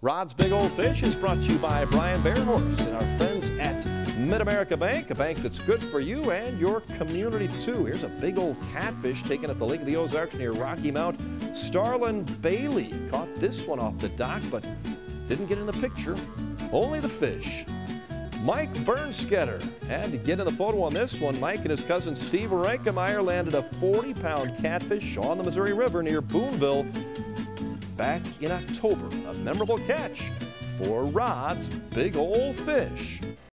Rod's Big Old Fish is brought to you by Brian Bearhorse and our friends at Mid-America Bank, a bank that's good for you and your community too. Here's a big old catfish taken at the Lake of the Ozarks near Rocky Mount. Starlin Bailey caught this one off the dock, but didn't get in the picture. Only the fish. Mike Bernsketter had to get in the photo on this one. Mike and his cousin Steve Rankemeyer landed a 40-pound catfish on the Missouri River near Boonville back in October. A memorable catch for Rod's Big Old Fish.